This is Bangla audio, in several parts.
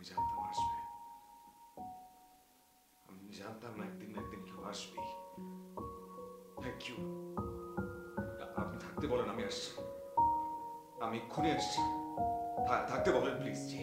জানতাম আসবে, আমি জানতাম একদিন না একদিন কেউ আসবেই। Thank you. আপনি থাকতে বলেন, আমি আসছি, আমি এক্ষুনি আসছি। থাকতে বলেন প্লিজ। জি।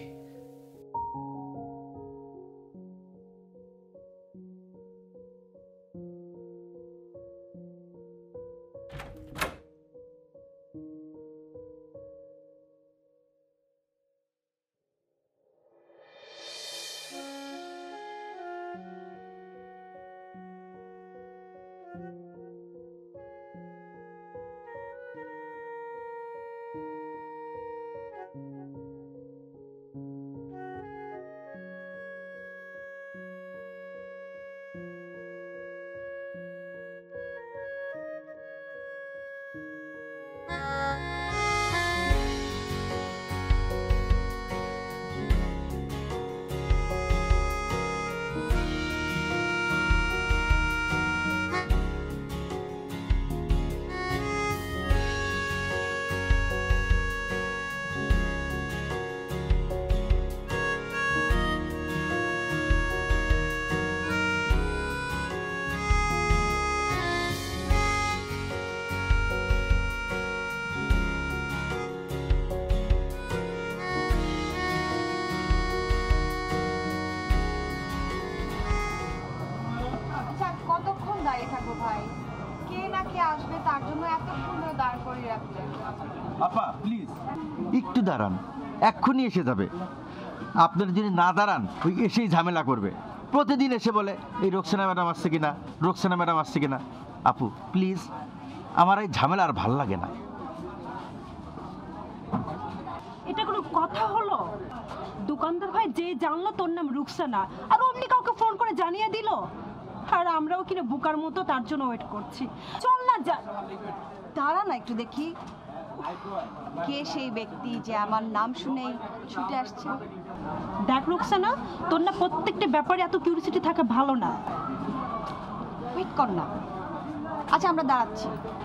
আপা প্লিজ একটু দাঁড়ান, এক্ষুনি এসে যাবে। আপনারা যদি না দাঁড়ান ওই এসেই ঝামেলা করবে। প্রতিদিন এসে বলে এই রোকসানা ম্যাডাম আসছে কিনা, রোকসানা ম্যাডাম আসছে কিনা। আপু প্লিজ, আমার এই ঝামেলা আর ভাল লাগে না। এটা কোনো কথা হলো? দোকানদার ভাই যে জানলো তোর নাম রুকসানা আর অমনি কাউকে ফোন করে জানিয়ে দিল, আর আমরাও কিনা বুকার মতো তার জন্য ওয়েট করছি। চল না, যা। দাঁড়া না একটু দেখি কে সেই ব্যক্তি যে আমার নাম শুনেই ছুটে আসছে। দেখ রুকসানা, তোর না প্রত্যেকটা ব্যাপারে এত কিউরিসিটি থাকা ভালো না। ওয়েট কর না। আচ্ছা আমরা দাঁড়াচ্ছি।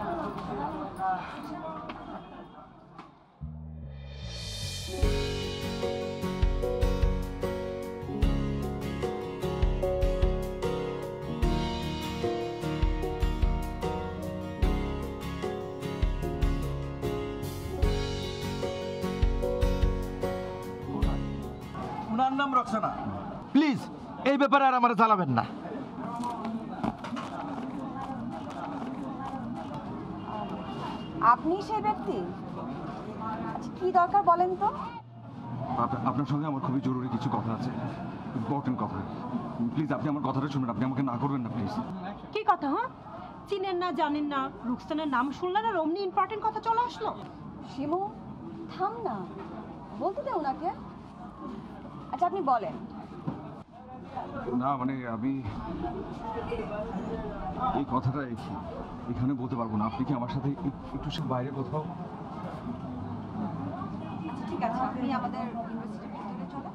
ওনার নাম রোকসানা। প্লিজ এই ব্যাপারে আর আমার জ্বালাবেন না। আপনি সেই ব্যক্তি? কি দরকার বলেন তো? আপনার সঙ্গে আমার খুবই জরুরি কিছু কথা আছে, ইম্পর্টেন্ট কথা। প্লিজ আপনি আমার কথাটা শুনবেন, আপনি আমাকে না করবেন না প্লিজ। কি কথা? হ্যাঁ, চিনেন না জানেন না, রুকসানার নাম শুনলেন আর অমনি ইম্পর্টেন্ট কথা চলে আসলো। শিমু থাম না, বলতে দে ওনাকে। আচ্ছা আপনি বলেন। না মানে আমি এই কথাটা এখানে বলতে পারবো না। আপনি কি আমার সাথে একটু বাইরে কোথাও? ঠিক আছে, আপনি আমাদের ইউনিভার্সিটির ভিতরে চলে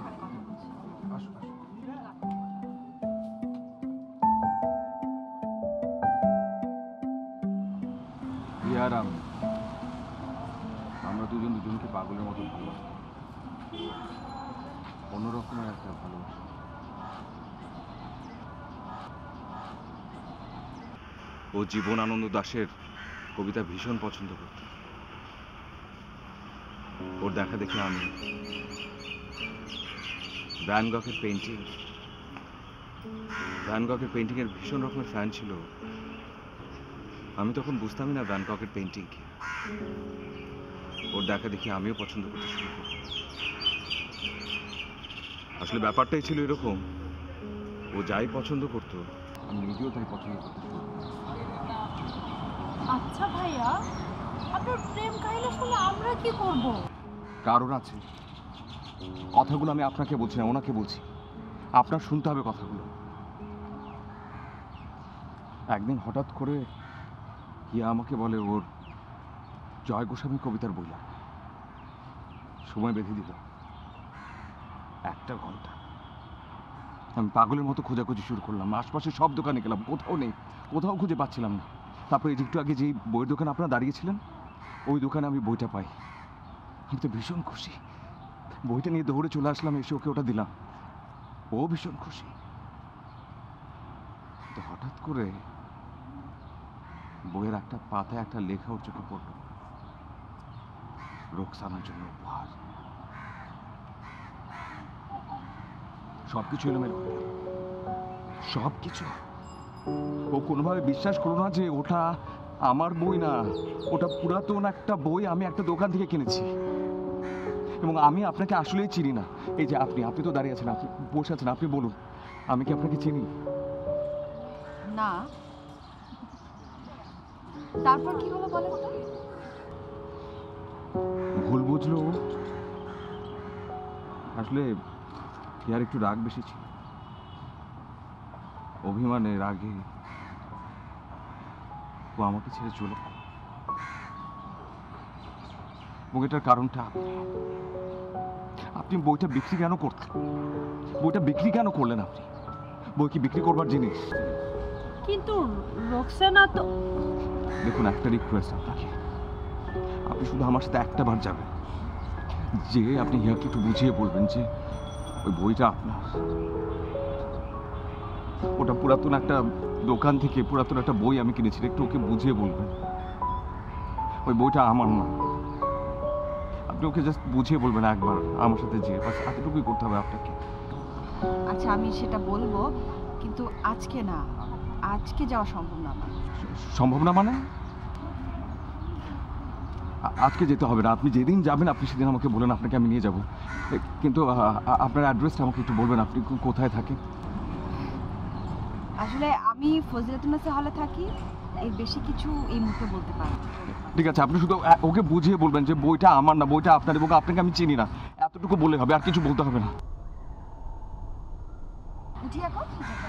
আমরা দুজন দুজনকে পাগলের মতো ভালোবাসি, অন্যরকমের একটা ভালোবাসা। ও জীবনানন্দ দাশের কবিতা ভীষণ পছন্দ করত। ওর দেখা দেখি আমি ভ্যান গগের পেন্টিংয়ের ভীষণ রকমের ফ্যান ছিল। আমি তখন বুঝতামই না ভ্যান গগের পেন্টিং কি। ওর দেখা দেখি আমিও পছন্দ করতে শুরু করি। আসলে ব্যাপারটাই ছিল এরকম, ও যাই পছন্দ করতো আমি নিজেও তাই পছন্দ করতে শুরু করি। আচ্ছা ভাইয়া, আপনার প্রেম কাহিনী শুনে আমরা কি করব? কারণ আছে, কথাগুলো আমি আপনাকে বলছি না, ওনাকে বলছি। আপনার শুনতে হবে কথাগুলো। একদিন হঠাৎ করে ইয়া আমাকে বলে ওর জয় গোস্বামী কবিতার বই লাগবে, সময় বেঁধে দিল 1 ঘন্টা। আমি পাগলের মতো খোঁজাখুঁজি শুরু করলাম, আশপাশে সব দোকানে গেলাম, কোথাও নেই, কোথাও খুঁজে পাচ্ছিলাম না। তারপরে একটু আগে যেই বইয়ের দোকানে আপনারা দাঁড়িয়েছিলেন ওই দোকানে আমি বইটা পাই। আমি তো ভীষণ খুশি। বইটা নিয়ে দৌড়ে চলে আসলাম, এসে ওকে ওটা দিলাম। ও ভীষণ খুশি। তো হঠাৎ করে বইয়ের একটা পাতায় একটা লেখা ওর চোখে পড়ল, রোকসানার জন্য উপহার। সবকিছু এলোমেলো হয়ে গেল, সবকিছু। ও কোনোভাবে বিশ্বাস করো না যে ওটা আমার বই না, ওটা পুরাতন একটা বই আমি একটা দোকান থেকে কিনেছি। এবং আমি আপনাকে আসলেই চিনি না। এই যে আপনি তো দাঁড়িয়ে আছেন, আপনি বসে আছেন, আপনি বলুন আমি কি আপনাকে চিনি? না। তারপর কি হলো বলেন তো? ভুল বুঝলো ও। আসলে ইয়ার একটু রাগ বেশি ছিল, অভিমানে রাগে ও আমাকে ছেড়ে চলে গেল। এবং এটার কারণটা আপনি বইটা বিক্রি কেন করতেন? বইটা বিক্রি কেন করলেন আপনি? বই কি বিক্রি করবার জিনিস? কিন্তু রোকসানা তো দেখুন, একটা রিকোয়েস্ট আপনাকে, আপনি শুধু আমার সাথে একটা বার যাবেন, যে আপনি হিয়াকে একটু বুঝিয়ে বলবেন যে ওই বইটা আপনার। ওটা পুরাতন একটা দোকান থেকে পুরাতন একটা বই আমি কিনেছি, একটু ওকে বুঝিয়ে বলবেন ওই বইটা আমার না। আপনি ওকে জাস্ট বুঝিয়ে বলবেন একবার আমার সাথে, যে বাস এতটুকুই করতে হবে আপনাকে। আচ্ছা, আমি সেটা বলবো, কিন্তু আজকে না, আজকে যাওয়া সম্ভব না আমার। সম্ভব না মানে? আজকে যেতে হবে না, আপনি যেদিন যাবেন আপনি সেদিন আমাকে বলেন, আপনাকে আমি নিয়ে যাব। কিন্তু আপনার অ্যাড্রেসটা আমাকে একটু বলবেন, আপনি কোথায় থাকেন? আসলে আমি ফজিলাতুন্নেসা হলে থাকি, এর বেশি কিছু এই মুহূর্তে বলতে পারবো না। ঠিক আছে, আপনি শুধু ওকে বুঝিয়ে বলবেন যে বইটা আমার না, বইটা আপনার, এবং আপনাকে আমি চিনি না, এতটুকু বলে হবে, আর কিছু বলতে হবে না। উঠি এখন?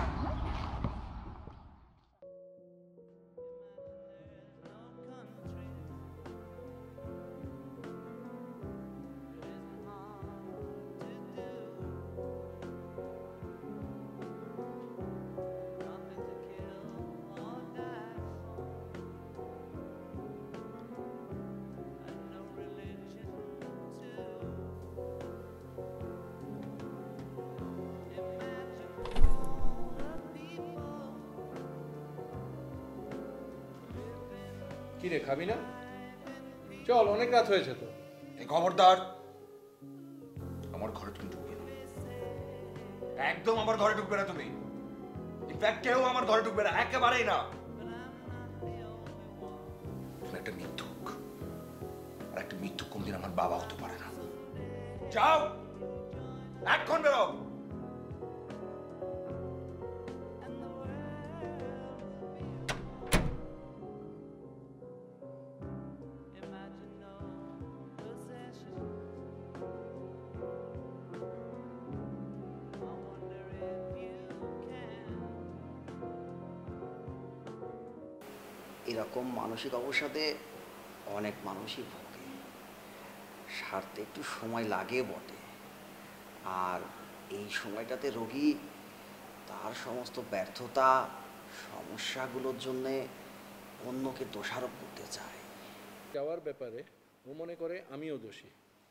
কি রে, খাবি না? চল, অনেক রাত হয়েছে তো। এই খবরদার, আমার ঘরে তুমি ঢুকবে না, একদম আমার ঘরে ঢুকবে না তুমি। ইনফ্যাক্ট কেউ আমার ঘরে ঢুকবে না, একেবারেই না। তুমি একটা মিথ্যুক, আর একটা মিথ্যুক কোনদিন আমার বাবা হতে পারে না। যাও, এখন বেরো। এরকম মানসিক অবসাদে অনেক মানুষই ভোগে, সারতে একটু সময় লাগে বটে। আর এই সময়টাতে রোগী তার সমস্ত ব্যর্থতা সমস্যাগুলোর জন্যে অন্যকে দোষারোপ করতে চায়। যাওয়ার ব্যাপারে ও মনে করে আমিও দোষী।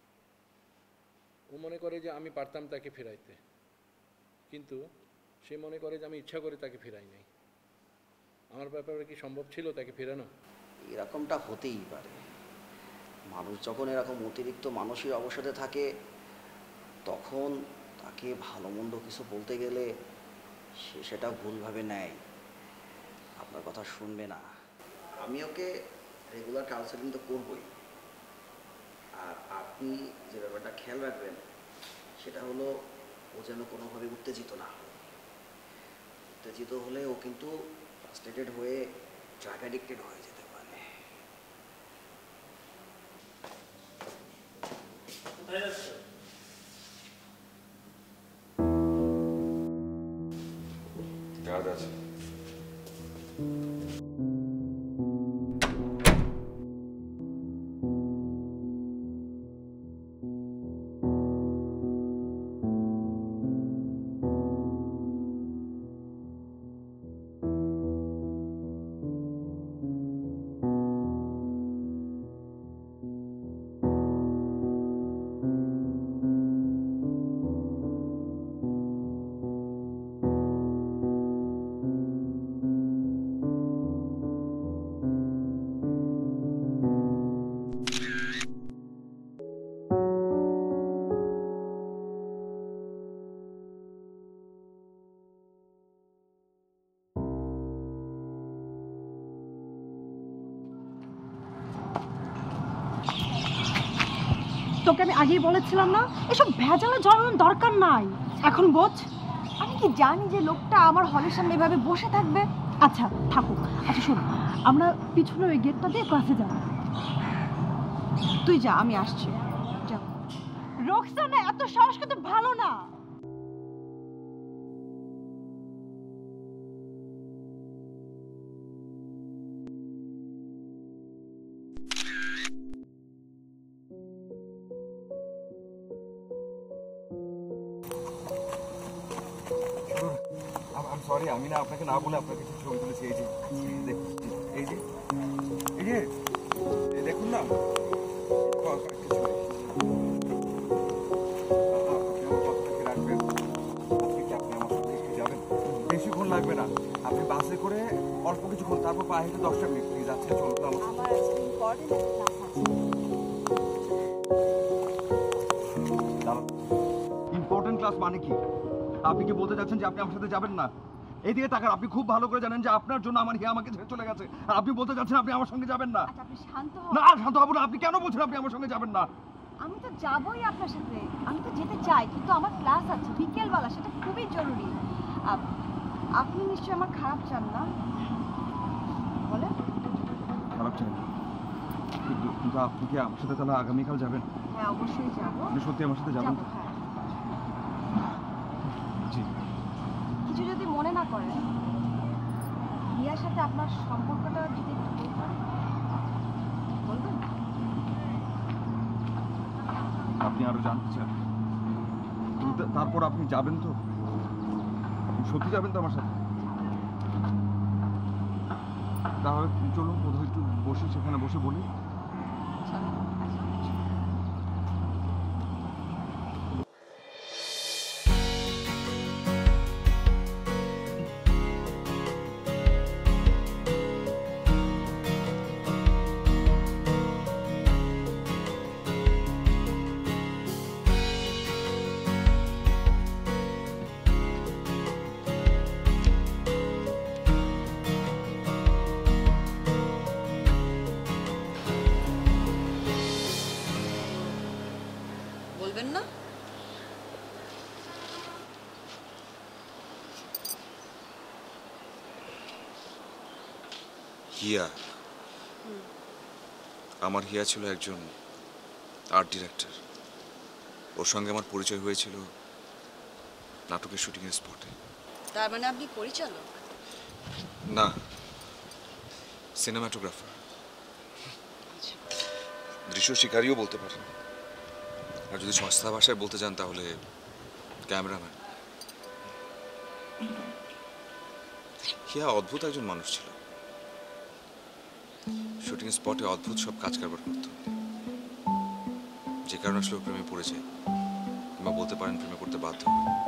ও মনে করে যে আমি পারতাম তাকে ফেরাইতে, কিন্তু সে মনে করে যে আমি ইচ্ছা করে তাকে ফেরাই নাই। আমার ব্যাপারে কি সম্ভব ছিল তাকে ফেরানো? এরকমটা হতেই পারে। মানুষ যখন এরকম অতিরিক্ত মানসিক অবসাদে থাকে, তখন তাকে ভালো মন্দ কিছু বলতে গেলে সে সেটা ভুলভাবে নেয়, আপনার কথা শুনবে না। আমি ওকে রেগুলার কাউন্সেলিং তো করবই। আর আপনি যে ব্যাপারটা খেয়াল রাখবেন সেটা হলো, ও যেন কোনোভাবে উত্তেজিত না হয়। উত্তেজিত হলে ও কিন্তু ফ্রাস্ট্রেটেড হয়ে ড্রাগ অ্যাডিক্টেড হয়ে যেতে পারে। কাজ আছে। তোকে আমি আগেই বলেছিলাম না, এসব ভেজালে জড়ানোর দরকার নাই। এখন বোঝ। আমি কি জানি যে লোকটা আমার হলের সামনে এভাবে বসে থাকবে? আচ্ছা থাকুক। আচ্ছা শোন, আমরা পিছনে ওই গেটটা দিয়ে ক্লাসে যাব। তুই যা, আমি আসছি। যা। রোকসানা, এত সাহস কিন্তু ভালো না। সরি, আমি না আপনাকে না বলে আপনার কিছু ছবি তুলেছি। এই যে এই যে এই যে এই দেখুন না, কিছু নেই। আপনি আমার কথাটাকে রাখবেন। আজকে কি আপনি আমার সাথে একটু যাবেন? বেশিক্ষণ লাগবে না, আপনি বাসে করে অল্প কিছুক্ষণ, তারপর পায়ে হেঁটে 10টা মিনিট প্লিজ। আজকে চলুন না আমার সাথে। আমার আজকে ইম্পর্টেন্ট একটা ক্লাস আছে। দাঁড়ান, ইম্পর্টেন্ট ক্লাস মানে কি? আপনি কি বলতে চাচ্ছেন যে আপনি আমার সাথে যাবেন না? এইদিকে তাকান, আপনি খুব ভালো করে জানেন যে আপনার জন্য আমার হিয়া আমাকে ছেড়ে চলে গেছে, আর আপনি বলতে চাচ্ছেন আপনি আমার সঙ্গে যাবেন না। আচ্ছা আপনি শান্ত হন। না শান্ত হব না। আপনি কেন বলছেন আপনি আমার সঙ্গে যাবেন না? আমি তো যাবই আপনার সাথে, আমি তো যেতে চাই, কিন্তু আমার ক্লাস আছে বিকেলবেলা, সেটা খুবই জরুরি। আপনি নিশ্চয়ই আমার খারাপ চান না, বলেন? খারাপ চাই না, কিন্তু আপনি কি আমার সাথে তাহলে আগামীকাল যাবেন? হ্যাঁ অবশ্যই যাবো। আপনি সত্যি আমার সাথে যাবেন? যাবো, হ্যাঁ। জি। কিছু যদি মনে না করেন, রিয়ার সাথে আপনার সম্পর্কটা যদি একটু বলতেন। বলবেন? আপনি আরো জানতে চান? কিন্তু তারপর আপনি যাবেন তো? আপনি সত্যি যাবেন তো আমার সাথে? তাহলে চলুন কোথাও একটু বসে, সেখানে বসে বলি। বলবেন না? হিয়া, আমার হিয়া ছিল একজন আর্ট ডিরেক্টর। ওর সঙ্গে আমার পরিচয় হয়েছিল নাটকের শুটিংয়ের স্পটে। তার মানে আপনি পরিচালক? না, সিনেমাটোগ্রাফার। দৃশ্য শিকারীও বলতে পারেন, আর যদি সস্তা ভাষায় বলতে চান তাহলে ক্যামেরাম্যান। হিয়া অদ্ভুত একজন মানুষ ছিল। শুটিং স্পটে অদ্ভুত সব কাজ কারবার করত, যে কারণে আসলে প্রেমে পড়ে যায়, কিংবা বলতে পারেন প্রেমে পড়তে বাধ্য।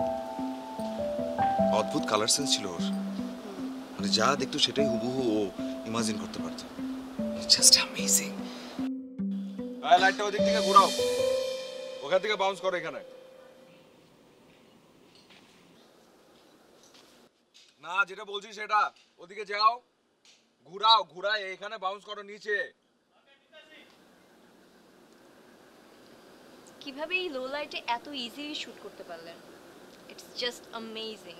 অদ্ভুত কালার সেন্স ছিল ওর, মানে যা দেখতো সেটাই হুবহু ও ইমাজিন করতে পারত। Just amazing. লাইটটা ওদিক থেকে ঘোরাও, ওখান থেকে বাউন্স করো এখানে। না, যেটা বলছি সেটা, ওদিকে যাও, ঘুরাও, ঘুরায় এখানে বাউন্স করো নিচে। কিভাবে এই লো লাইটে এত ইজিলি শুট করতে পারলেন? It's just amazing.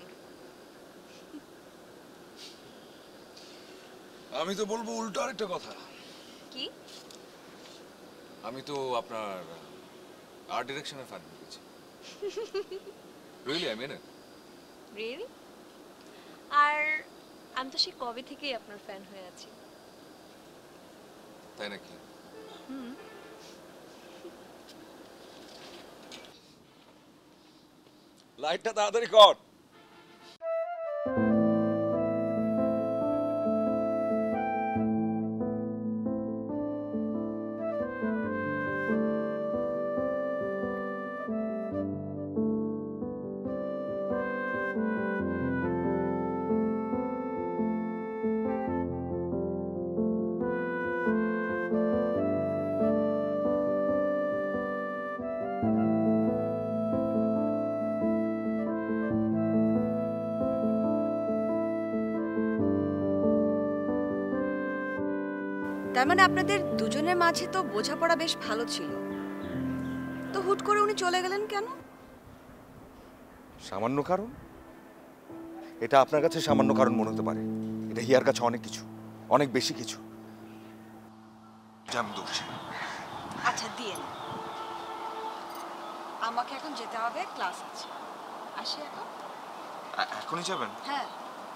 আমি তো বলবো উল্টো আরেকটা কথা। কি? আমি তো আপনার আর্ট ডিরেকশনের ফ্যান হয়ে গেছি। Really, I mean it. Really? আর আমি তো সেই কবে থেকেই আপনার ফ্যান হয়ে আছি। তাই নাকি? লাইটটা তাড়াতাড়ি কর। তার মানে আপনাদের দুজনের মাঝে তো বোঝাপড়া বেশ ভালো ছিল। তো হুট করে উনি চলে গেলেন কেন? সামান্য কারণ? এটা আপনার কাছে সামান্য কারণ মনে হতে পারে, এটা হিয়ার কাছে অনেক কিছু, অনেক বেশি কিছু। আমি দোষী। আচ্ছা দিয়ে আমাকে এখন যেতে হবে, ক্লাস আছে। আসি এখন? এখনই যাবেন? হ্যাঁ।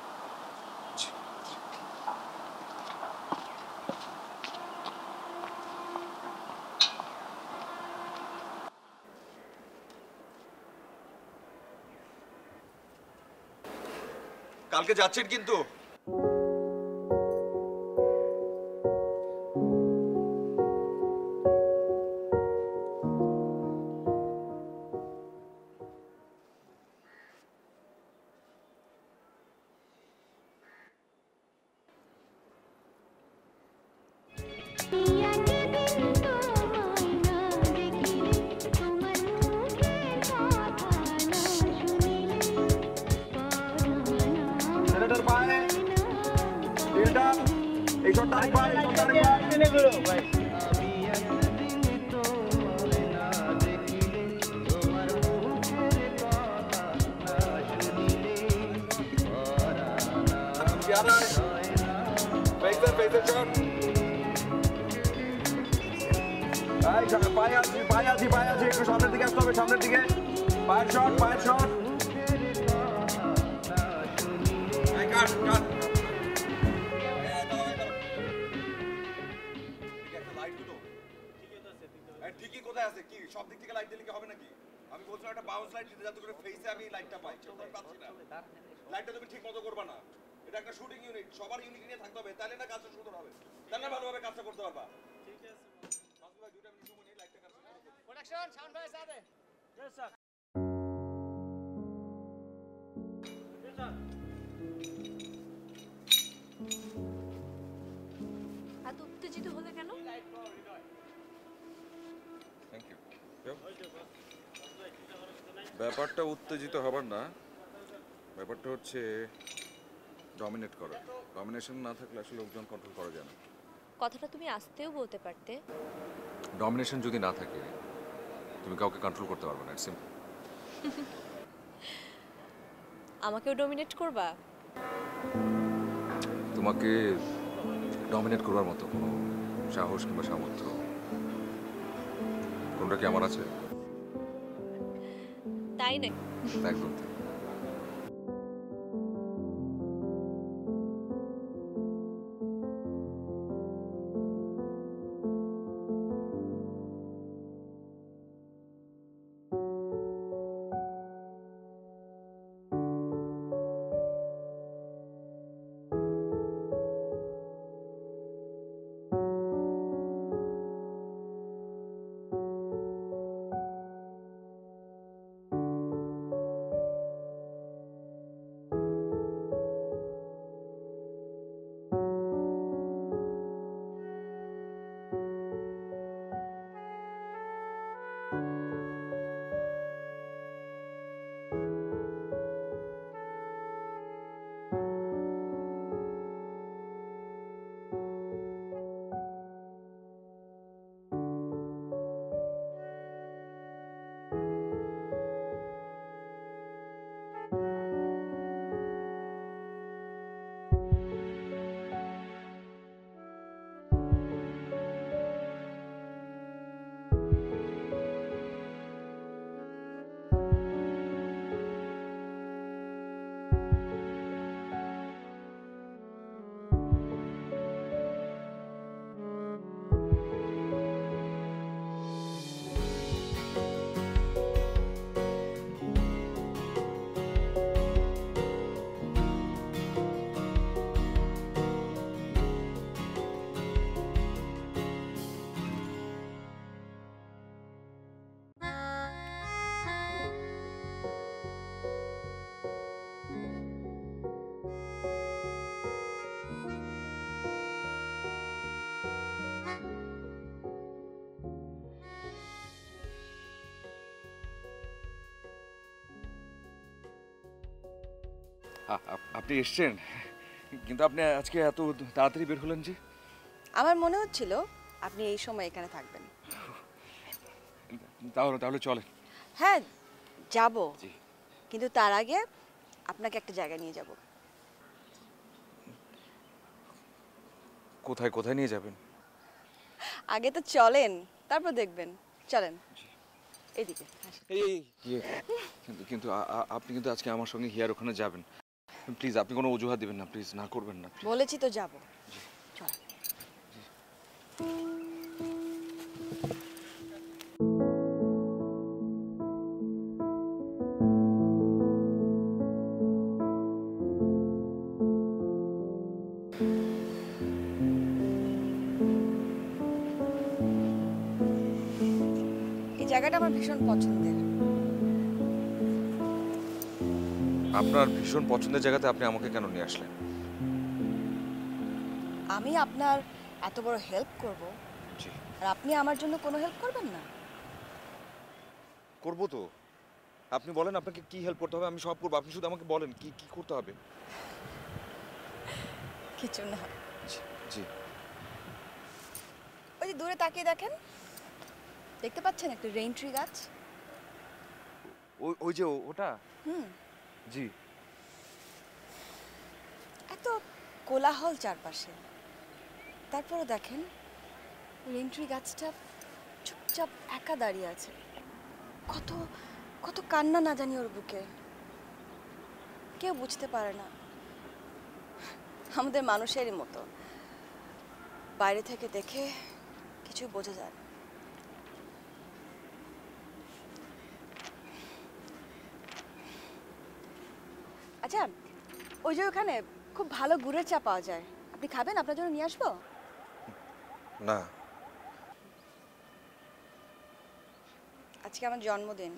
কালকে যাচ্ছেন কিন্তু? একটু সামনের দিকে আসতে হবে, সামনের দিকে। পায়ের শট, পায়ের শট। ঠিকই কোথায় আছে? কি সব দিক থেকে লাইট দিলে কি হবে নাকি? আমি বলছিলাম একটা বাউন্স লাইট দিতে, যাতে করে ফেসে আমি লাইটটা পাই। পাচ্ছি না। লাইটটা তুমি ঠিক মতো করবা না। এটা একটা শুটিং ইউনিট, সবার ইউনিট নিয়ে থাকতে হবে, তাহলে না কাজটা সুন্দর হবে, তাহলে না ভালোভাবে কাজটা করতে পারবা। ঠিক আছে ভাই, 2 মিনিট সময় নিয়ে লাইটটা কাজ করতে হবে। প্রোডাকশন সাউন্ড ভাই সাথে। Yes sir. এত উত্তেজিত হলে কেন? Thank you. ব্যাপারটা উত্তেজিত হবার না, ব্যাপারটা হচ্ছে ডমিনেট করা। ডমিনেশন না থাকলে আসলে লোকজন কন্ট্রোল করা যায় না। কথাটা তুমি আস্তেও বলতে পারতে। ডমিনেশন যদি না থাকে তুমি কাউকে কন্ট্রোল করতে পারবে না, ইটস সিম্পল। আমাকেও ডমিনেট করবা? তোমাকে ডমিনেট করবার মতো কোনো সাহস কিংবা সামর্থ্য কোনটা কি আমার আছে? তাই না? একদম তাই। আপনি এসেছেন, কিন্তু আপনি আজকে এত তাড়াতাড়ি বের হলেন যে? আমার মনে হচ্ছিল আপনি এই সময় এখানে থাকবেন। তাহলে তাহলে চলে। হ্যাঁ যাব, জি। কিন্তু তার আগে আপনাকে একটা জায়গায় নিয়ে যাব। কোথায় কোথায় নিয়ে যাবেন? আগে তো চলেন, তারপর দেখবেন। চলেন এদিকে আসেন। এই কিন্তু আপনি কিন্তু আজকে আমার সঙ্গে হিয়ার ওখানে যাবেন। প্লিজ আপনি কোনো অজুহাত দিবেন না, প্লিজ না করবেন না। বলেছি তো যাব। চলেন। এই জায়গাটা আমার ভীষণ পছন্দের। আপনার ভীষণ পছন্দের জায়গাতে আপনি আমাকে কেন নিয়ে আসলেন? আমি আপনার এত বড় হেল্প করব, জি। আর আপনি আমার জন্য কোনো হেল্প করবেন না? করবো তো। আপনি বলেন আপনাকে কি হেল্প করতে হবে, আমি সব করবো। আপনি শুধু আমাকে বলেন কি কি করতে হবে। কিছু না। জি জি। ওই যে দূরে তাকিয়ে দেখেন, দেখতে পাচ্ছেন একটা রেইন ট্রি গাছ? ওই ওই যে ওটা? হুম। জি। এত কোলাহল চারপাশে, তারপরে দেখেন রেইন ট্রি গাছটা চুপচাপ একা দাঁড়িয়ে আছে। কত কত কান্না না জানি ওর বুকে, কেউ বুঝতে পারে না। আমাদের মানুষেরই মতো, বাইরে থেকে দেখে কিছু বোঝা যায় না। আচ্ছা, ওই যে ওখানে খুব ভালো গুড়ের চা পাওয়া যায়, আপনি খাবেন? আপনার জন্য নিয়ে আসবো? না। আজকে আমার জন্মদিন।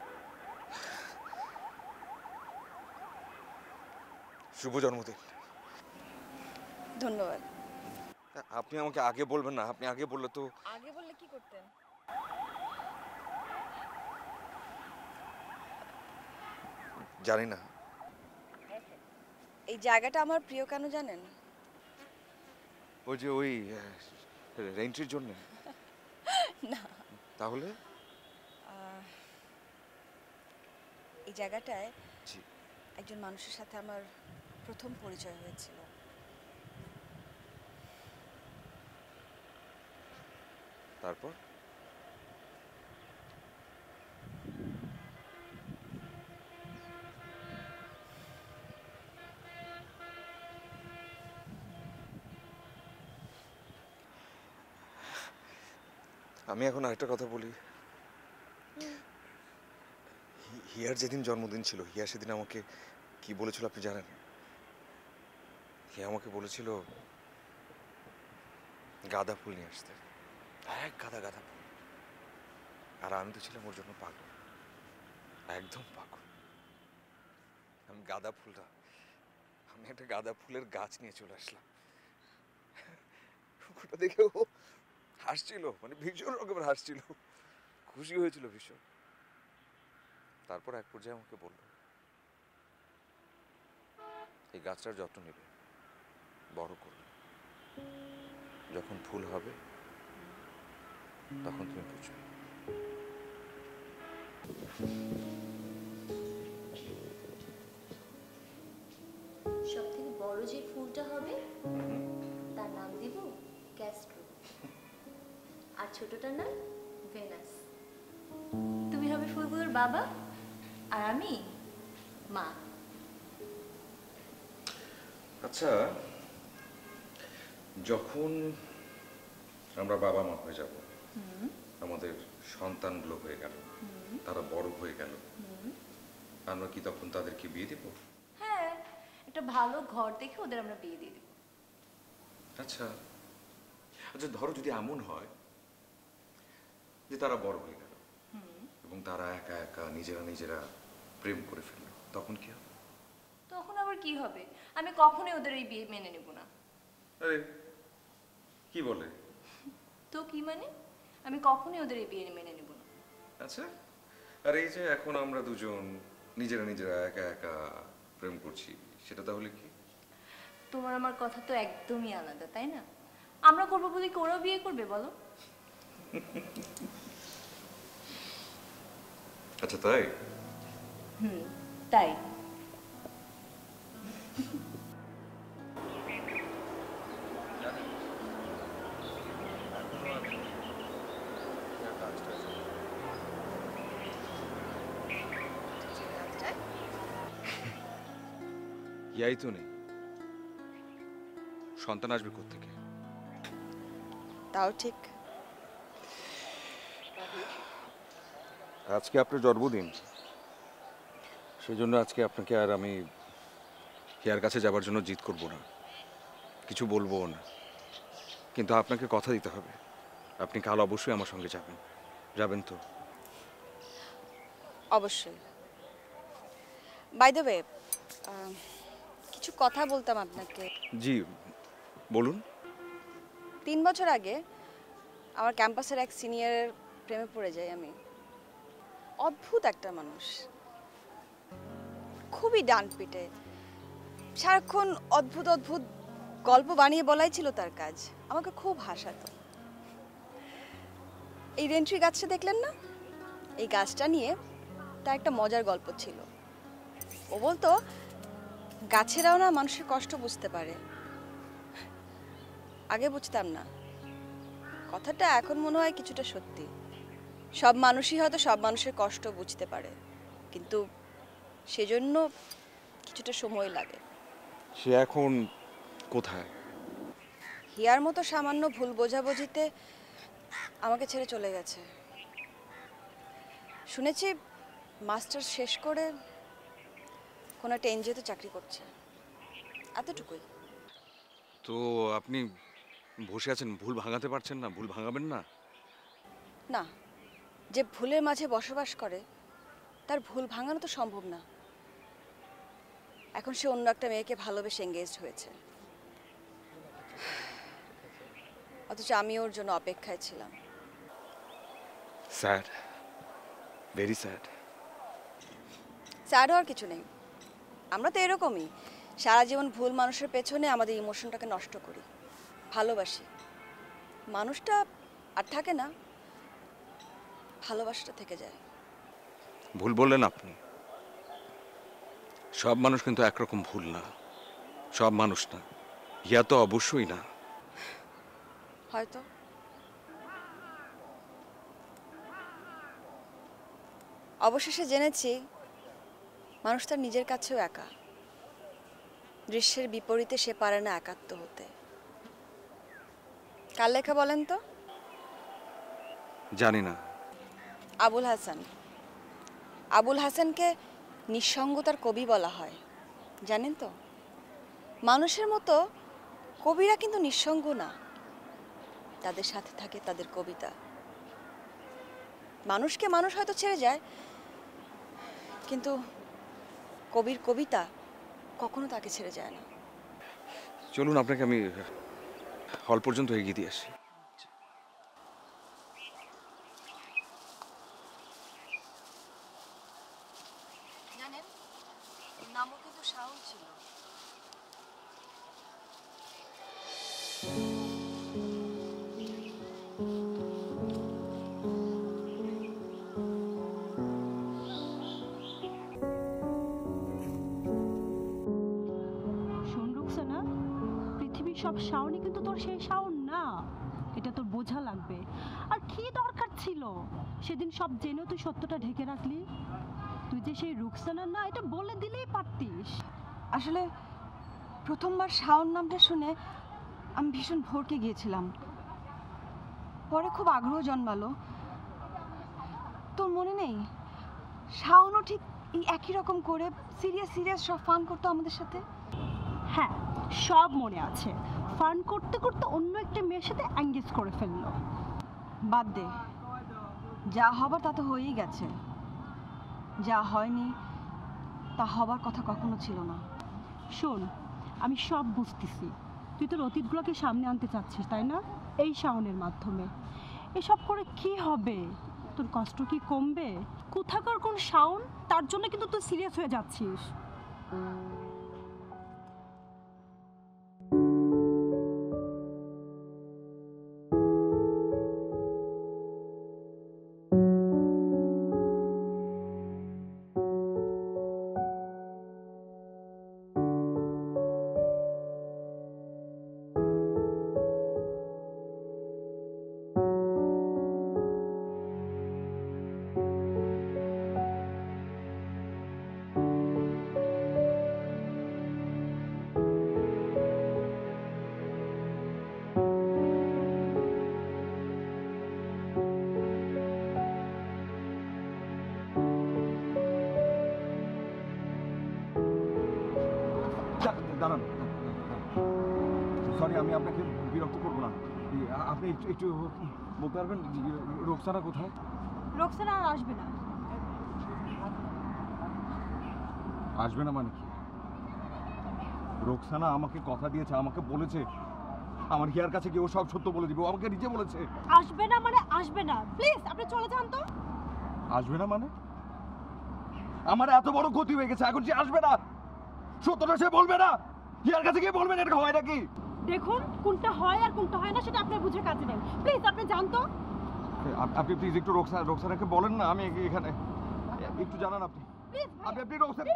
শুভ জন্মদিন। ধন্যবাদ। আপনি আমাকে আগে বলবেন না, আপনি আগে বললে তো। আগে বললে কি করতেন? জানি না। এই জায়গাটা আমার প্রিয় কেন জানেন? ওই যে ওই রেন্ট্রির জন্য? না, তাহলে? এই জায়গাটায় জি। একজন মানুষের সাথে আমার প্রথম পরিচয় হয়েছিল। তারপর? আমি এখন আরেকটা কথা বলি। হিয়ার যেদিন জন্মদিন ছিল, হিয়া সেদিন আমাকে কি বলেছিল আপনি জানেন? হিয়া আমাকে বলেছিল গাঁদা ফুল নিয়ে আসতে, এক গাদা গাঁদা ফুল। আর আমি তো ছিলাম ওর জন্য পাগল, একদম পাগল। আমি গাঁদা ফুলটা, আমি একটা গাঁদা ফুলের গাছ নিয়ে চলে আসলাম। ওটা দেখে ও হাসছিল, মানে ভীষণ রকমের হাসছিল, খুশি হয়েছিল ভীষণ। তারপর এক পর্যায়ে আমাকে বলল এই গাছটার যত্ন নেবে, বড় করবে, যখন ফুল হবে তখন তুমি বুঝবে। সব থেকে বড় যে ফুলটা হবে তার নাম দিব ক্যাস্ট্রো, আর ছোটটার নাম ভেনাস। তুমি হবে ফুলগুলোর বাবা আর আমি মা। আচ্ছা, যখন আমরা বাবা মা হয়ে যাব, আমাদের সন্তানগুলো হয়ে গেল, তারা বড় হয়ে গেল, আমরা কি তখন তাদেরকে বিয়ে দেব? হ্যাঁ, একটা ভালো ঘর দেখে ওদের আমরা বিয়ে দিয়ে দেব। আচ্ছা আচ্ছা, ধরো যদি এমন হয় যে তারা বড় হয়ে গেল এবং তারা একা একা নিজেরা নিজেরা প্রেম করে ফেললো, তখন কি হবে? তখন আবার কি হবে? আমি কখনোই ওদের এই বিয়ে মেনে নেব না। আরে কি বলে? তো কি মানে? আমি কখনোই ওদের এই বিয়ে মেনে নেব না। আচ্ছা, আর এই যে এখন আমরা দুজন নিজেরা নিজেরা একা একা প্রেম করছি, সেটা তাহলে কি? তোমার আমার কথা তো একদমই আলাদা, তাই না? আমরা করবো বলে কি ওরাও বিয়ে করবে বলো? আচ্ছা তাই? তাই। ইয়াই তো নেই, সন্তান আসবে কোত্থেকে? তাও ঠিক। আজকে আপনার জন্মদিন, সেই জন্য আজকে আপনাকে আর আমি হিয়ার কাছে যাবার জন্য জিদ করব না, কিছু বলবো না, কিন্তু আপনাকে কথা দিতে হবে আপনি কাল অবশ্যই আমার সঙ্গে যাবেন। যাবেন তো? অবশ্যই। বাই দ্য ওয়ে, কিছু কথা বলতাম আপনাকে। জি বলুন। 3 বছর আগে আমার ক্যাম্পাসের এক সিনিয়রের প্রেমে পড়ে যাই আমি। অদ্ভুত একটা মানুষ, খুবই ডানপিটে, সারাক্ষণ অদ্ভুত অদ্ভুত গল্প বানিয়ে বলাই ছিল তার কাজ। আমাকে খুব হাসাতো। এই রেন্ট্রি গাছটা দেখলেন না, এই গাছটা নিয়ে তার একটা মজার গল্প ছিল। ও বলতো গাছেরাও না মানুষের কষ্ট বুঝতে পারে। আগে বুঝতাম না, কথাটা এখন মনে হয় কিছুটা সত্যি। সব মানুষই হয়তো সব মানুষের কষ্ট বুঝতে পারে, কিন্তু সেজন্য কিছুটা সময় লাগে। সে এখন কোথায়? হিয়ার মতো সামান্য ভুল বোঝাবুঝিতে আমাকে ছেড়ে চলে গেছে। শুনেছি মাস্টার শেষ করে কোনো একটা এনজিওতে চাকরি করছে, এতটুকুই। তো আপনি বসে আছেন, ভুল ভাঙাতে পারছেন না? ভুল ভাঙাবেন না? না, যে ভুলের মাঝে বসবাস করে তার ভুল ভাঙানো তো সম্ভব না। এখন সে অন্য একটা মেয়েকে ভালোবেসে এঙ্গেজড হয়েছে, অথচ আমি ওর জন্য অপেক্ষায় ছিলাম। Sad, very sad. স্যাড হওয়ার কিছু নেই, আমরা তো এরকমই। সারা জীবন ভুল মানুষের পেছনে আমাদের ইমোশনটাকে নষ্ট করি, ভালোবাসি। মানুষটা আর থাকে না, ভালোবাসাটা থেকে যায়। ভুল বললেন আপনি। সব মানুষ কিন্তু একরকম ভুল না, সব মানুষ না। ইয়া তো অবশ্যই না। হয়তো। অবশেষে জেনেছি মানুষ তার নিজের কাছেও একা। দৃশ্যের বিপরীতে সে পারে না একাত্ম হতে। কার লেখা বলেন তো? জানি না। আবুল হাসান। আবুল হাসানকে নিঃসঙ্গতার কবি বলা হয়, জানেন তো? মানুষের মতো কবিরা কিন্তু নিঃসঙ্গ না, তাদের সাথে থাকে তাদের কবিতা। মানুষকে মানুষ হয়তো ছেড়ে যায়, কিন্তু কবির কবিতা কখনো তাকে ছেড়ে যায় না। চলুন আপনাকে আমি হল পর্যন্ত এগিয়ে দিয়ে আসি। জানেন, নামও কিন্তু শাওন ছিল। শোন রুকসানা, পৃথিবীর সব শাওনই কিন্তু তোর সেই শাওন না, এটা তোর বোঝা লাগবে। আর কি দরকার ছিল সেদিন সব জেনেও তুই সত্যটা ঢেকে রাখলি? তুই যে সেই রুকসানা না, এটা বলে দিলেই পারতিস। আসলে প্রথমবার শাওন নামটা শুনে আমি ভীষণ ভড়কে গিয়েছিলাম, পরে খুব আগ্রহ জন্মালো। তোর মনে নেই, শাওনও ঠিক এই একই রকম করে সিরিয়াস সিরিয়াস সব ফান করতো আমাদের সাথে? হ্যাঁ, সব মনে আছে। ফান করতে করতে অন্য একটা মেয়ের সাথে এঙ্গেজ করে ফেললো। বাদ দে, যা হবার তা তো হয়েই গেছে। যা হয়নি তা হবার কথা কখনো ছিল না। শোন, আমি সব বুঝতেছি, তুই তোর অতীতগুলোকে সামনে আনতে চাচ্ছিস, তাই না? এই শাওনের মাধ্যমে। এসব করে কি হবে? তোর কষ্ট কি কমবে? কোথাকার কোন শাওন, তার জন্য কিন্তু তুই সিরিয়াস হয়ে যাচ্ছিস। আমি আপনাকে বিরক্ত করবো না। আপনি একটু বলতে পারবেন রোকসানা কোথায়? রোকসানা আর আসবে না। আসবে না মানে কি? রোকসানা আমাকে কথা দিয়েছে, আমাকে বলেছে আমার হিয়ার কাছে গিয়ে ও সব সত্য বলে দিবে। ও আমাকে নিজে বলেছে। আসবে না মানে আসবে না। প্লিজ আপনি চলে যান তো। আসবে না মানে? আমার এত বড় ক্ষতি হয়ে গেছে, এখন সে আসবে না? সত্যটা সে বলবে না? হিয়ার কাছে গিয়ে বলবেন এটা হয় নাকি? দেখুন কোনটা হয় আর কোনটা হয় না সেটা আপনি বুঝে কাজে নেন। প্লিজ আপনি যান তো। আপনি প্লিজ একটু রোকসানাকে বলেন না আমি এখানে একটু জানান আপনি। প্লিজ আপনি রোকসানা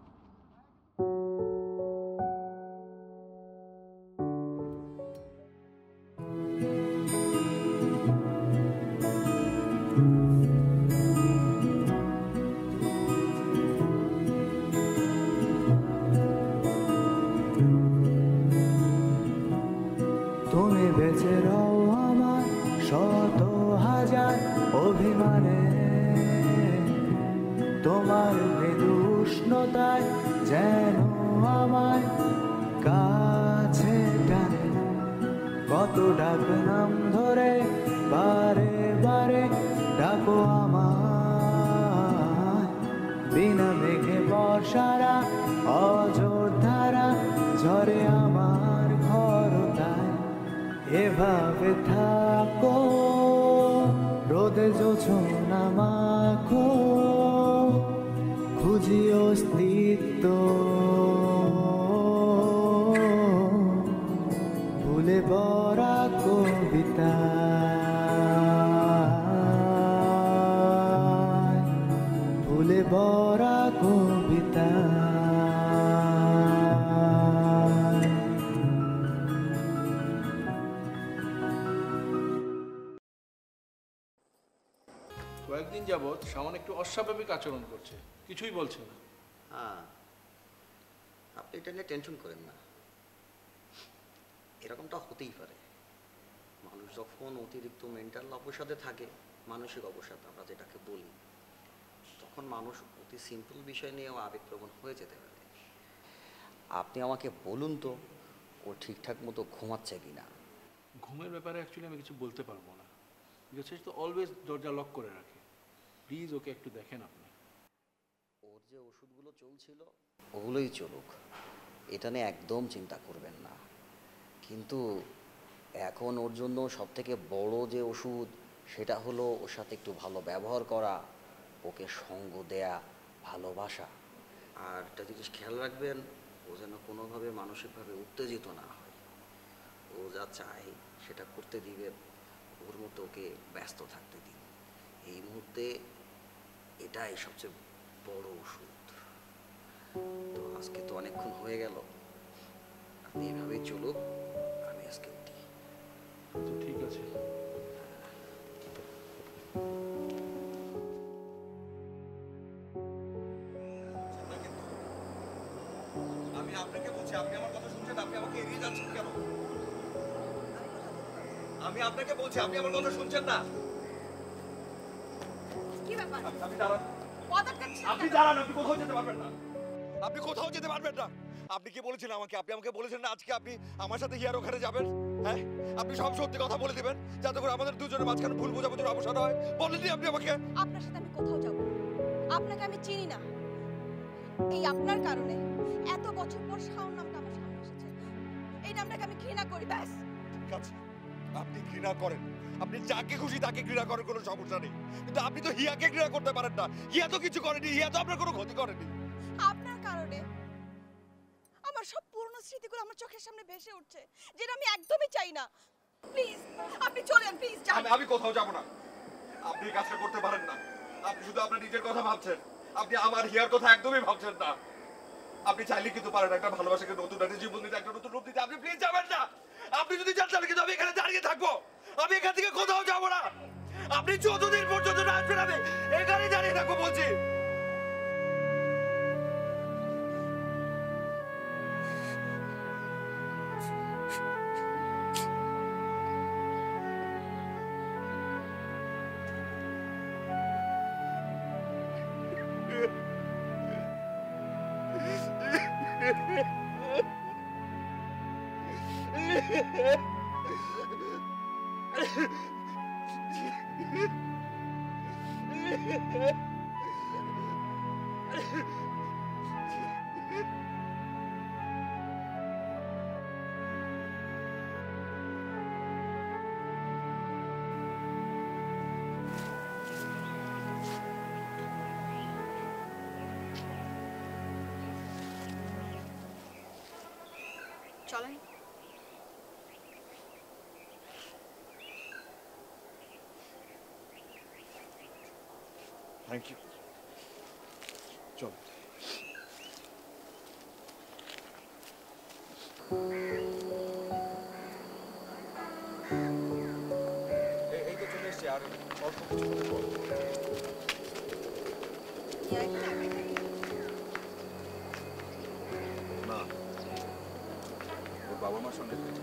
তুমি বেঁচে রও আমার শত হাজার অভিমানে, তোমার মৃদু উষ্ণতায় যেন আমায় কাছে টানে। কত ডাক নাম ধরে বারে বারে ডাকো আমায়, বিনা মেঘে বর্ষারা অঝোর ধারা ঝরে আমার ঘরটায়। এভাবে থাকো রোদে জোছনা মাখো, খুঁজি অস্তিত্ব ভুলে ভরা কবিতা, ভুলে ভরা কবিতা। কয়েকদিন যাবৎ সামান একটু অস্বাভাবিক আচরণ করছে, কিছুই বলছে না। হ্যাঁ, আপনি এটা নিয়ে টেনশন করেন না, এরকমটা হতেই পারে। মানুষ যখন অতিরিক্ত মেন্টাল অবসাদে থাকে, মানসিক অবসাদ আমরা যেটাকে বলি, তখন মানুষ অতি সিম্পল বিষয় নিয়েও আবেগপ্রবণ হয়ে যেতে পারে। আপনি আমাকে বলুন তো ও ঠিকঠাক মতো ঘুমাচ্ছে কি না? ঘুমের ব্যাপারে অ্যাকচুয়ালি আমি কিছু বলতে পারবো না, বিকজ সে তো অলওয়েজ দরজা লক করে রাখে। প্লিজ ওকে একটু দেখেন আপনি। ওর যে ওষুধগুলো চলছিল ওগুলোই চলুক, এটা নিয়ে একদম চিন্তা করবেন না। কিন্তু এখন ওর জন্য সবথেকে বড় যে ওষুধ সেটা হলো ওর সাথে একটু ভালো ব্যবহার করা, ওকে সঙ্গ দেয়া, ভালোবাসা। আর একটা জিনিস খেয়াল রাখবেন, ও যেন কোনোভাবে মানসিকভাবে উত্তেজিত না হয়। ও যা চায় সেটা করতে দিবেন, ওর মতো ওকে ব্যস্ত থাকতে দিন। এই মুহূর্তে এটাই সবচেয়ে বড় ওষুধ। তো আজকে তো অনেকক্ষণ হয়ে গেল, আপনি এভাবেই চলুক, আমি আজকে উঠি। তো ঠিক আছে। আমি আপনাকে বলছি, আপনি আমার কথা শুনছেন? আপনি আমাকে এড়িয়ে যাচ্ছেন কেন? আমি আপনাকে বলছি, আপনি আমার কথা শুনছেন না? কি ব্যাপার? আপনি দাঁড়ান, আপনি দাঁড়ান, আপনি কোথাও যেতে পারবেন না, আপনি কোথাও যেতে পারবেন না। আপনি কি বলেছেন আমাকে? আপনি আমাকে বলেছেন না আজকে আপনি আমার সাথে হিয়ার ওখানে যাবেন? হ্যাঁ, আপনি সব সত্যি কথা বলে দিবেন যাতে করে আমাদের দুজনের মাঝখানে ভুল বোঝাবুঝির অবসান হয়। বলেননি আপনি আমাকে? আপনার সাথে আমি কোথাও যাব না। আপনাকে আমি চিনি না। এই আপনার কারণে এত বছর পর শাওন নামটা আমার সামনে এসেছে। এই নামটাকে আমি ঘৃণা করি, ব্যাস। ঠিক আছে, আপনি ঘৃণা করেন, আপনি যাকে খুশি তাকে ঘৃণা করেন, কোনো সমস্যা নেই। কিন্তু আপনি তো হিয়াকে ঘৃণা করতে পারেন না। হিয়া তো কিছু করেনি, হিয়া তো আপনার কোনো ক্ষতি করেনি। আপনার কারণে আমার সব পুরনো স্মৃতিগুলো আমার চোখের সামনে ভেসে উঠছে, যেটা আমি একদমই চাই না। প্লিজ আপনি চলেন, প্লিজ যান। আমি কোথাও যাব না। আপনি এই কাজটা করতে পারেন না। আপনি শুধু আপনার নিজের কথা ভাবছেন, আপনি আমার হিয়ার কথা একদমই ভাবছেন না। আপনি চাইলে কিন্তু পারেন একটা ভালোবাসাকে নতুন একটা জীবন দিতে, একটা নতুন রূপ দিতে। আপনি প্লিজ যাবেন না। আপনি যদি যান তাহলে কিন্তু আমি এখানে দাঁড়িয়ে থাকবো, আমি এখান থেকে কোথাও যাব না। আপনি যতদিন পর্যন্ত না আসবেন আমি এখানে দাঁড়িয়ে থাকবো বলছি। চলেন। Thank you. চল। এই তো চলে এসছি, আর অল্প কিছুক্ষণ পর। না, ওর বাবা মার সঙ্গে হয়েছে।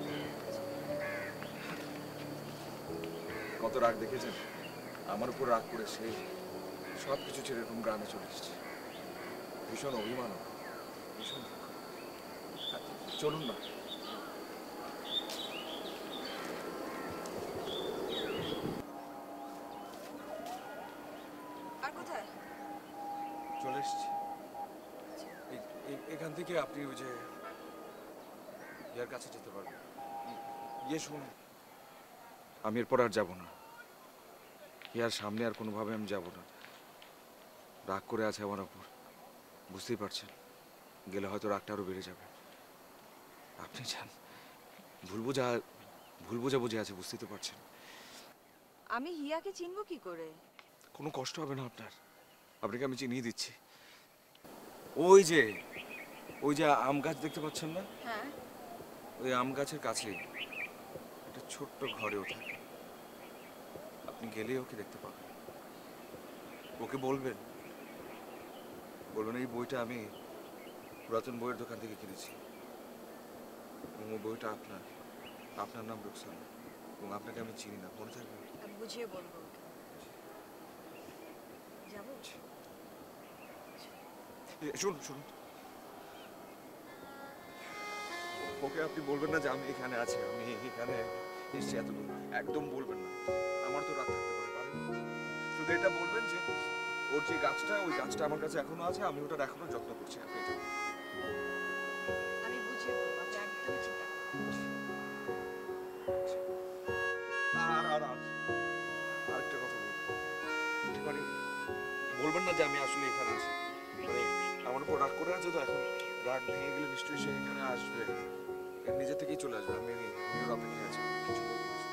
কত রাগ দেখেছেন? আমার উপর রাগ করে সে সব কিছু ছেড়ে এরকম গ্রামে চলে এসেছে। ভীষণ অভিমান, ভীষণ দুঃখ। চলুন না। আর কোথায়? চলে এসেছি। এখান থেকে আপনি ওই যে ইয়ার কাছে যেতে পারবেন। ইয়ে শুনুন, আমি এরপর আর যাব না। ইয়ার সামনে আর কোনোভাবে আমি যাব না। রাগ করে আছে আমার ওপর, বুঝতেই পারছেন। গেলে হয়তো রাগটা আরো বেড়ে যাবে। আপনি যান, ভুল বোঝাবুঝি আছে, বুঝতেই তো পারছেন। আমি হিয়াকে চিনবো কি করে? কোনো কষ্ট হবে না আপনার, আপনাকে আমি চিনিয়ে দিচ্ছি। ওই যে আম গাছ দেখতে পাচ্ছেন না? হ্যাঁ। ওই আম গাছের কাছেই একটা ছোট্ট ঘরেও থাকে। আপনি গেলেই ওকে দেখতে পাবেন। ওকে বলবেন এই বইটা আমি পুরাতন বইয়ের দোকান থেকে কিনেছি, এবং ওই বইটা আপনার নাম রুকসানা, এবং আপনাকে আমি চিনি না। মনে থাকবে? আমি বুঝিয়ে বলবো। যাবো? শুনুন, ওকে আপনি বলবেন না যে আমি এখানে আছি, আমি এখানে এসেছি এতদূর। একদম বলবেন না, আমার তো রাগ থাকতে পারে। শুধু এটা বলবেন যে ওর যে গাছটা, ওই গাছটা আমার কাছে এখনো আছে, আমি ওটার এখনো যত্ন করছি। আপনি এটা আমি বুঝিয়ে বলবো, আপনি একদমই চিন্তা করবেন না। আরেকটা কথা বলবেন, বলবেন না যে আমি আসলে এখানে আছি। আমার উপর রাগ করে আছে তো, এখন রাগ ভেঙে গেলে নিশ্চয়ই সে এখানে আসবে, নিজে থেকেই চলে আসবে। আমি ওর অপেক্ষায় আছি, কিছু বলবেন না।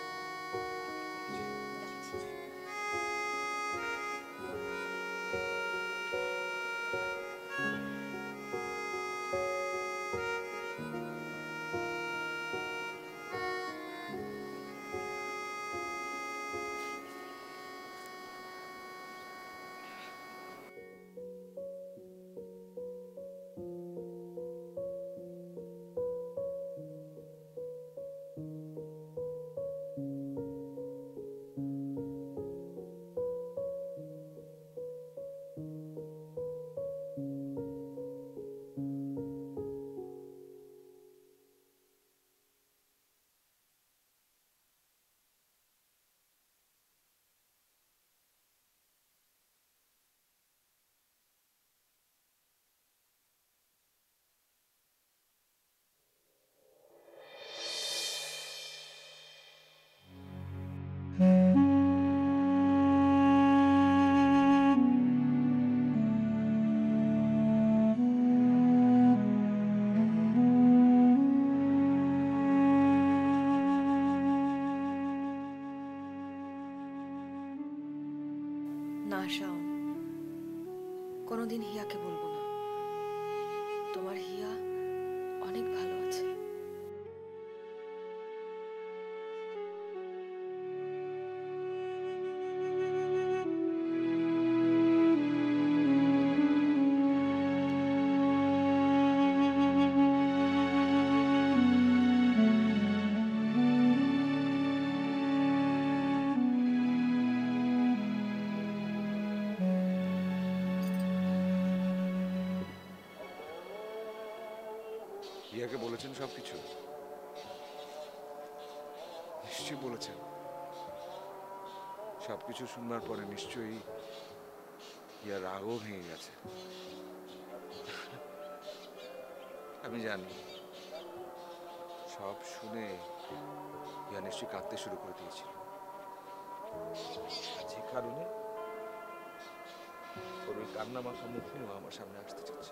না শাওন, কোনোদিন হিয়াকে বলবো না। তোমার হিয়া অনেক ভালো আছে। হিয়াকে বলেছেন সবকিছু? নিশ্চয়ই বলেছেন। সবকিছু শুনবার পরে নিশ্চয়ই ইয়ার রাগও ভেঙে গেছে। আমি জানি সব শুনে ইয়া নিশ্চয়ই কাঁদতে শুরু করে দিয়েছিল। যে কারণে ওর ওই কান্না মাখা মুখ নিয়েও আমার সামনে আসতে চাচ্ছে,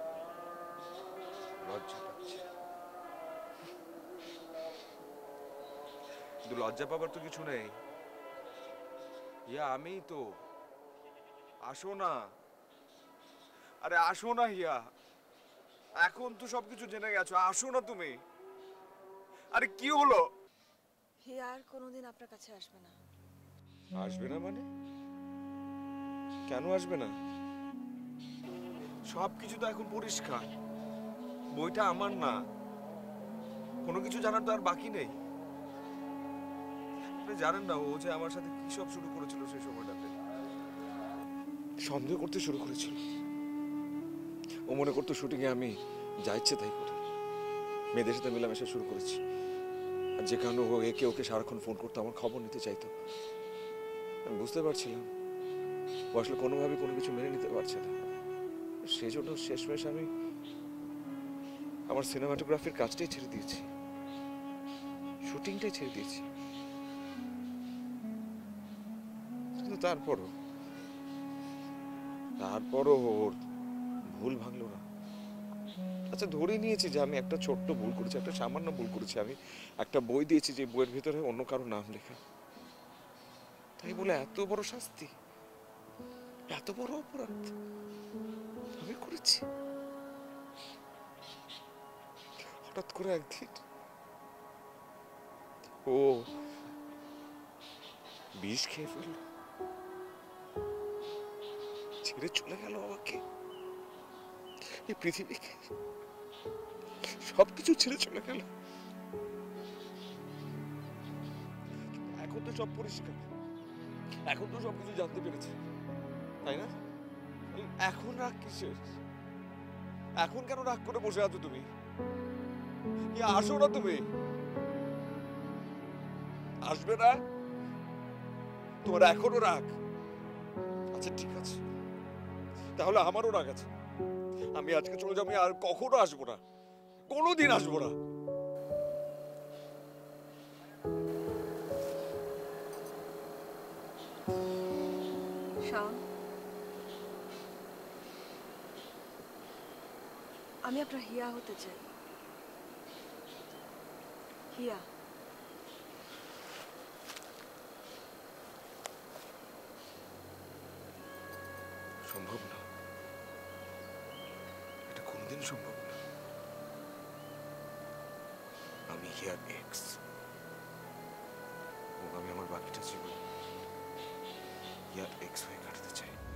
লজ্জা পাচ্ছে। কিন্তু লজ্জা পাবার তো কিছু নেই। ইয়া আমি তো, আসো না, আরে আসো না হিয়া, এখন তো সবকিছু জেনে গেছো, আসো না তুমি। আরে কি হলো? হিয়া আর কোনোদিন আপনার কাছে আসবে না। আসবে না মানে? কেন আসবে না? সবকিছু তো এখন পরিষ্কার, বইটা আমার না, কোনো কিছু জানার তো আর বাকি নেই। আপনি জানেন না ও যে আমার সাথে কি সব শুরু করেছিল সেই সময়টাতে। সন্দেহ করতে শুরু করেছিল। ও মনে করতো শুটিংয়ে আমি যা ইচ্ছে তাই করি, মেয়েদের সাথে মেলামেশা শুরু করেছি। আর যে কারণে ও একে ওকে সারাক্ষণ ফোন করতো, আমার খবর নিতে চাইতো। আমি বুঝতে পারছিলাম ও আসলে কোনোভাবে কোনো কিছু মেনে নিতে পারছে না। সেই জন্য শেষমেশ আমি আমার সিনেমাটোগ্রাফির কাজটাই ছেড়ে দিয়েছি, শুটিংটাই ছেড়ে দিয়েছি। কিন্তু তারপরও ওর ভুল ভাঙলো না। আচ্ছা ধরে নিয়েছি যে আমি একটা ছোট্ট ভুল করেছি, একটা সামান্য ভুল করেছি। আমি একটা বই দিয়েছি যে বইয়ের ভিতরে অন্য কারো নাম লেখা, তাই বলে এত বড় শাস্তি, এত বড় অপরাধ আমি করেছি? হঠাৎ করে একদিন ও বিষ খেয়ে ফেলল, ছেড়ে চলে গেল আমাকে, এই পৃথিবীকে, সবকিছু ছেড়ে চলে গেল। এখন তো সব পরিষ্কার, এখন তো সবকিছু জানতে পেরেছি, তাই না? এখন রাগ কিসের? এখন কেন রাগ করে বসে আছো তুমি? আসো না তুমি, আসবে না? তোমার এখনো রাগ? আচ্ছা ঠিক আছে, তাহলে আমারও রাগ আছে। আমি আজকে চলে যাবো, আমি আর কখনো আসবো না, কোনোদিন আসবো না। শাওন, আমি আপনার হিয়া হতে চাই। হিয়া। সম্ভব না, এটা কোনদিন সম্ভব না। আমি হিয়ার এক্স, এবং আমি আমার বাকিটা জীবন হিয়ার এক্স হয়ে কাটাতে চাই।